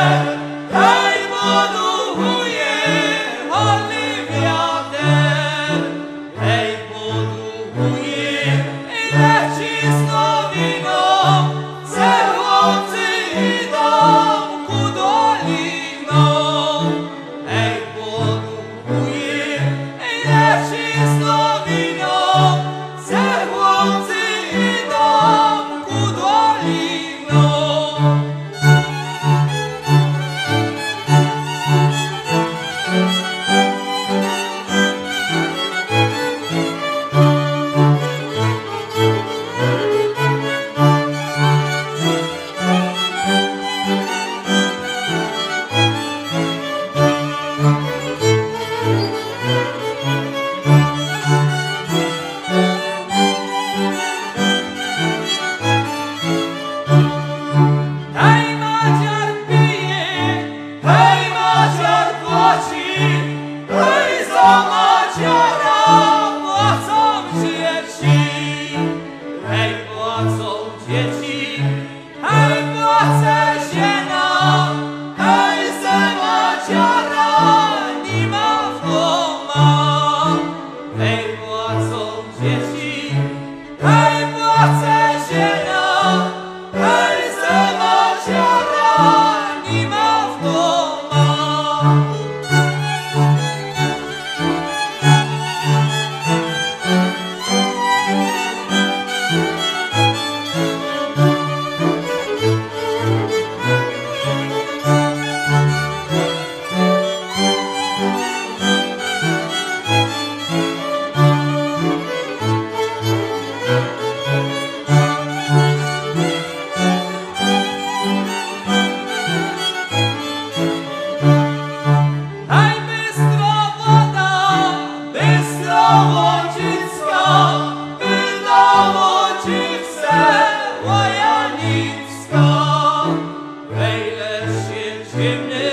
hej poduchuje wolny wiater, hej poduchuje i leci snowiną, ze chłopcy idą ku doliną. Hej poduchuje i leci snowiną, ze chłopcy idą ku doliną. Hej Maciar pije, hej Maciar płaci, hej za Maciara płacą dzieci. Hej płacą dzieci, hej płace ziena, hej za Maciara nie ma w doma. Hej płacą dzieci, hej płace ziena, hej za Maciara nie ma w doma. Hej bystra woda, bystra Łączycka, wydna Łączyce, Łajanicka. Hej lesie ciemny,